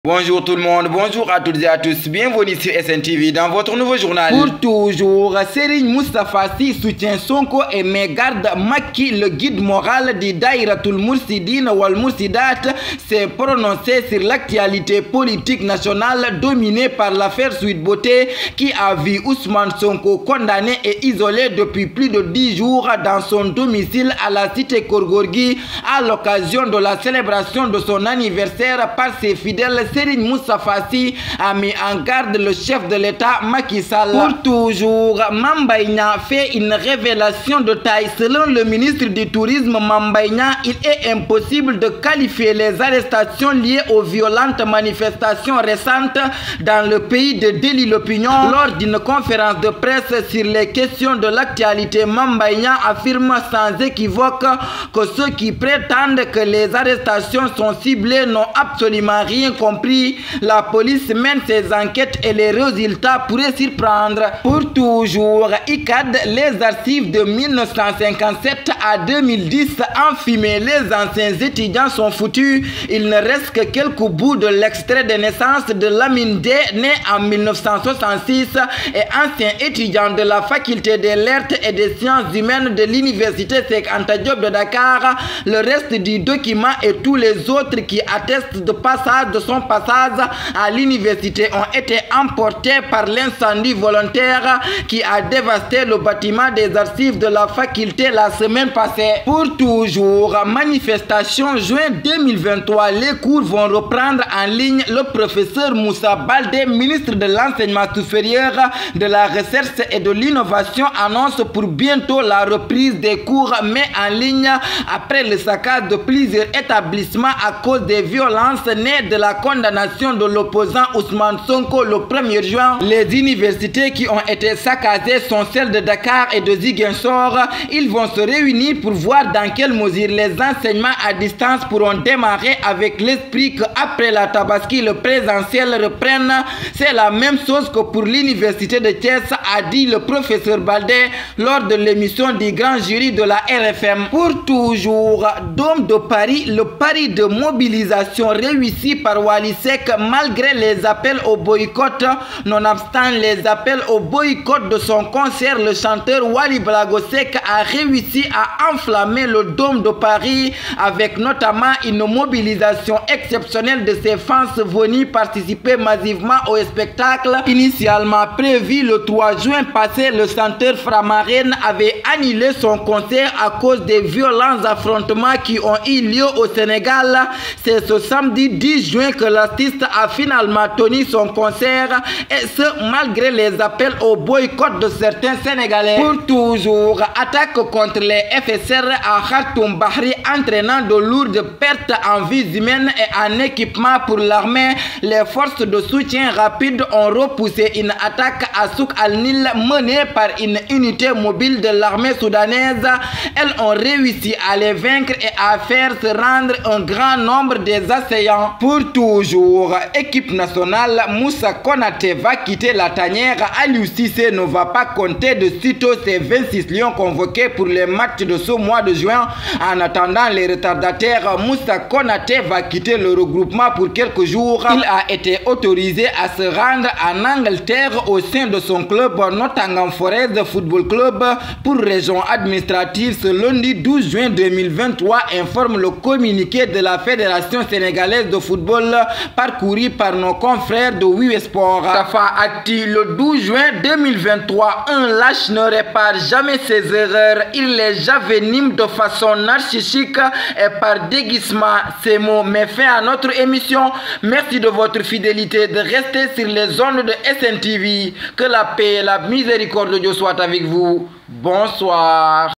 Bonjour tout le monde, bonjour à toutes et à tous, bienvenue sur SNTV dans votre nouveau journal. Pour toujours, Serigne Moustapha Sy soutient Sonko et met garde Macky. Le guide moral du Daïratul Moussidine wal Moursidat s'est prononcé sur l'actualité politique nationale dominée par l'affaire Sweet Beauté qui a vu Ousmane Sonko condamné et isolé depuis plus de 10 jours dans son domicile à la cité Korgorgui à l'occasion de la célébration de son anniversaire par ses fidèles. Serigne Moustapha Sy a mis en garde le chef de l'État Macky Sall. Pour toujours, Mame Mbaye Niang fait une révélation de taille. Selon le ministre du Tourisme Mame Mbaye Niang, il est impossible de qualifier les arrestations liées aux violentes manifestations récentes dans le pays de délit d'opinion. Lors d'une conférence de presse sur les questions de l'actualité, Mame Mbaye Niang affirme sans équivoque que ceux qui prétendent que les arrestations sont ciblées n'ont absolument rien compris. La police mène ses enquêtes et les résultats pourraient surprendre. Pour toujours, ICAD, les archives de 1957 à 2010 en fumée. Les anciens étudiants sont foutus. Il ne reste que quelques bouts de l'extrait de naissance de Lamine D, né en 1966 et ancien étudiant de la faculté des lettres et des sciences humaines de l'université Cheikh Anta Diop de Dakar. Le reste du document et tous les autres qui attestent de passage de son passage à l'université ont été emportés par l'incendie volontaire qui a dévasté le bâtiment des archives de la faculté la semaine passée. Pour toujours, manifestation juin 2023, les cours vont reprendre en ligne. Le professeur Moussa Baldé, ministre de l'enseignement supérieur, de la recherche et de l'innovation, annonce pour bientôt la reprise des cours mais en ligne après le saccage de plusieurs établissements à cause des violences nées de la condamnation de l'opposant Ousmane Sonko le 1er juin. Les universités qui ont été saccagées sont celles de Dakar et de Ziguinchor. Ils vont se réunir pour voir dans quelle mesure les enseignements à distance pourront démarrer avec l'esprit qu'après la Tabaski, le présentiel reprenne. C'est la même chose que pour l'université de Thiès, a dit le professeur Baldé lors de l'émission du grand jury de la RFM. Pour toujours, Dôme de Paris, le pari de mobilisation réussi par Wally Seck malgré les appels au boycott. Nonobstant les appels au boycott de son concert, le chanteur Wally Ballago Seck a réussi à enflammer le Dôme de Paris avec notamment une mobilisation exceptionnelle de ses fans venus participer massivement au spectacle. Initialement prévu le 3 juin passé, le chanteur Faramareen avait annulé son concert à cause des violents affrontements qui ont eu lieu au Sénégal. C'est ce samedi 10 juin que l'artiste a finalement tenu son concert, et ce malgré les appels au boycott de certains Sénégalais. Pour toujours, attaque contre les FSR à Khartoum Bahri entraînant de lourdes pertes en vies humaines et en équipement pour l'armée. Les forces de soutien rapide ont repoussé une attaque à Souk al-Nil menée par une unité mobile de l'armée soudanaise. Elles ont réussi à les vaincre et à faire se rendre un grand nombre des assaillants. Pour toujours, équipe nationale, Moussa Konaté va quitter la tanière. Aliou Cissé ne va pas compter de sitôt ses 26 lions convoqués pour les matchs de ce mois de juin. En attendant les retardataires, Moussa Konaté va quitter le regroupement pour quelques jours. Il a été autorisé à se rendre en Angleterre au sein de son club Nottingham Forest Football Club pour raison administrative. Ce lundi 12 juin 2023, informe le communiqué de la Fédération sénégalaise de football parcouru par nos confrères de Sport. Tafa Atti, le 12 juin 2023, un lâche ne répare jamais ses erreurs. Il les javenime de façon narcissique et par déguisement. Ces mots mettent fin à notre émission. Merci de votre fidélité, de rester sur les ondes de SNTV. Que la paix et la miséricorde de Dieu soient avec vous. Bonsoir.